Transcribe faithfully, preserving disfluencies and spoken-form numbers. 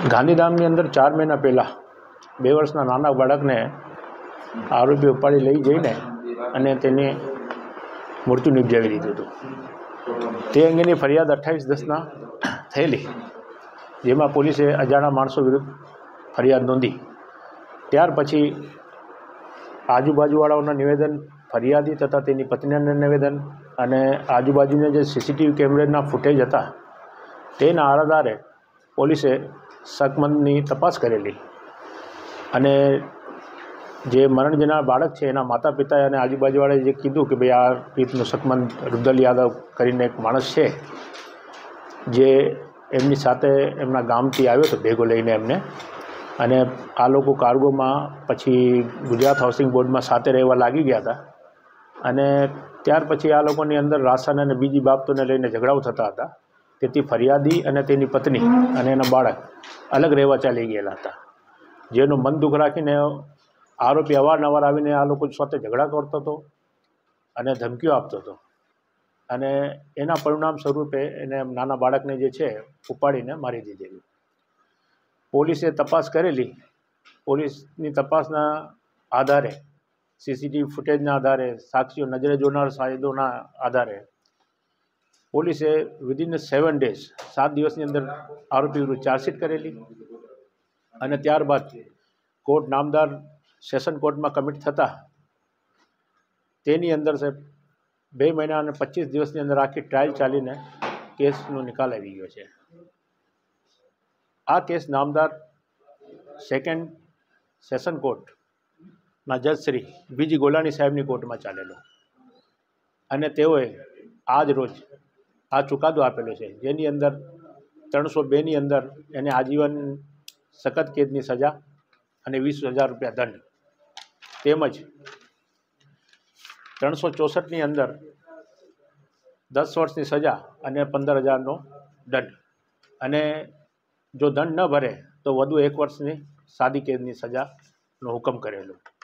ગાંધીધામની અંદર ચાર મહિના પહેલાં બે વર્ષના નાના બાળકને આરોપી ઉપાડી લઈ જઈને અને તેને મૃત્યુ નિપજાવી દીધું હતું. તે અંગેની ફરિયાદ અઠ્ઠાવીસ દસના થયેલી, જેમાં પોલીસે અજાણા માણસો વિરુદ્ધ ફરિયાદ નોંધી. ત્યાર પછી આજુબાજુવાળાઓના નિવેદન, ફરિયાદી તથા તેની પત્નીના નિવેદન અને આજુબાજુના જે સીસીટીવી કેમેરાના ફૂટેજ હતા તેના આધારે પોલીસે શકમંદની તપાસ કરેલી અને જે મરણ જનાર બાળક છે એના માતા પિતાએ અને આજુબાજુવાળાએ જે કીધું કે ભાઈ આ રીતનું શકમંદ રુદલ યાદવ કરીને એક માણસ છે જે એમની સાથે એમના ગામથી આવ્યો હતો ભેગો લઈને એમને, અને આ લોકો કાર્ગોમાં પછી ગુજરાત હાઉસિંગ બોર્ડમાં સાથે રહેવા લાગી ગયા હતા. અને ત્યાર પછી આ લોકોની અંદર રાશન અને બીજી બાબતોને લઈને ઝઘડાઓ થતા હતા. તેથી ફરિયાદી અને તેની પત્ની અને એના બાળક અલગ રહેવા ચાલી ગયેલા હતા, જેનું મન દુઃખ રાખીને આરોપી અવારનવાર આવીને આ લોકો સાથે ઝઘડા કરતો હતો અને ધમકીઓ આપતો હતો. અને એના પરિણામ સ્વરૂપે એને નાના બાળકને જે છે ઉપાડીને મારી દીધેલું. પોલીસે તપાસ કરેલી. પોલીસની તપાસના આધારે, સીસીટીવી ફૂટેજના આધારે, સાક્ષીઓ નજરે જોનાર સાહિદોના આધારે પોલીસે વિધિન સેવન ડેઝ સાત દિવસની અંદર આરોપી વિરુદ્ધ ચાર્જશીટ કરેલી. અને ત્યારબાદ કોર્ટ નામદાર સેશન કોર્ટમાં કમિટ થતાં તેની અંદર સાહેબ બે મહિના અને પચીસ દિવસની અંદર આખી ટ્રાયલ ચાલીને કેસનો નિકાલ આવી ગયો છે. આ કેસ નામદાર સેકન્ડ સેશન કોર્ટના જજ શ્રી બીજી ગોલાણી સાહેબની કોર્ટમાં ચાલેલો, અને તેઓએ આજ રોજ આ ચુકાદો આપેલો છે, જેની અંદર ત્રણસો બેની અંદર એને આજીવન સખત કેદની સજા અને વીસ હજાર રૂપિયા દંડ, તેમજ ત્રણસો ચોસઠની અંદર દસ વર્ષની સજા અને પંદર હજારનો દંડ, અને જો દંડ ન ભરે તો વધુ એક વર્ષની સાદી કેદની સજાનો હુકમ કરેલો.